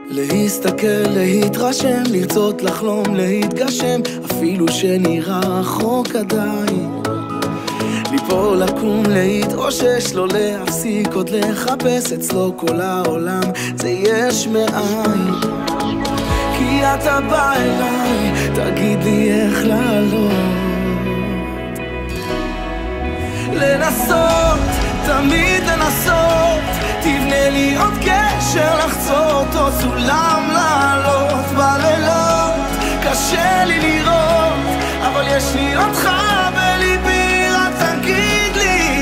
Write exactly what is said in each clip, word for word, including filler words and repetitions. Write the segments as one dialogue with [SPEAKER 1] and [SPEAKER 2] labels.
[SPEAKER 1] להסתכל, להתרשם, לרצות לחלום, להתגשם, אפילו שנראה רחוק עדיין. ליפול, לקום, להתאושש, לא להפסיק עוד לחפש אצלו כל העולם, זה יש מאין. כי אתה בא אליי, תגיד לי איך לעלות, לנסות, תמיד לנסות, תבנה לי עוד קשר לחצות, עוד סולם לעלות בלילות. קשה לי לראות, אבל יש לי אותך בליבי, רק תגיד לי,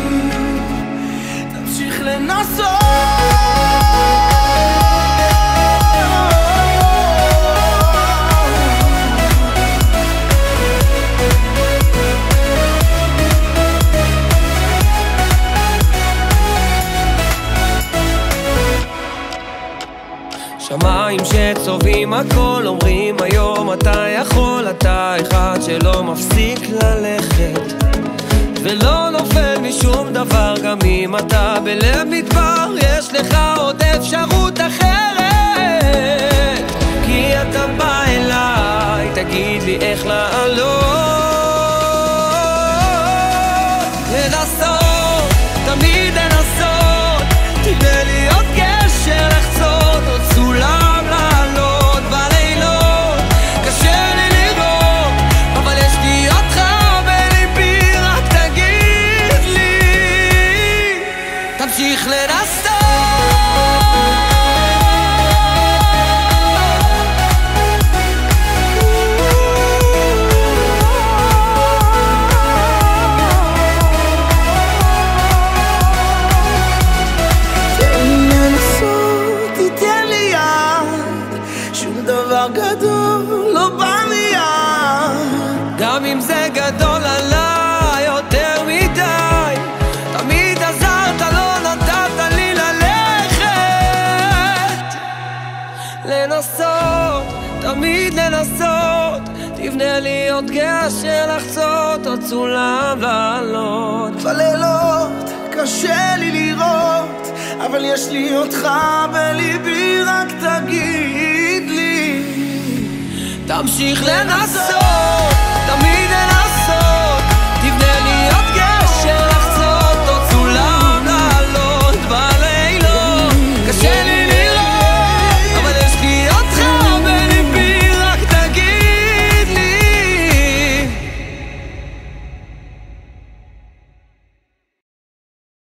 [SPEAKER 1] תמשיך לנסות.
[SPEAKER 2] שמיים שצובעים הכל, אומרים היום אתה יכול, אתה אחד שלא מפסיק ללכת ולא נופל משום דבר, גם אם אתה בלב מדבר יש לך עוד אפשרות אחרת. כי אתה בא אליי, תגיד לי איך לעלות, לנסות, תמיד לנסות, תבנה לי עוד קשר לחצות, עוד סולם לעלות בלילות. קשה לי לראות, אבל יש לי אותך בליבי, רק תגיד לי, תמשיך לנסות.
[SPEAKER 1] גדול לא בא מיד,
[SPEAKER 2] גם אם זה גדול עליי יותר מדי, תמיד עזרת, לא נתת לי ללכת. לנסות, תמיד לנסות, תבנה לי עוד גשר לחצות, עוד סולם לעלות
[SPEAKER 1] בלילות. קשה לי לראות, אבל יש לי אותך בליבי, רק תגיד לי,
[SPEAKER 2] תמשיך לנסות, תמיד לנסות.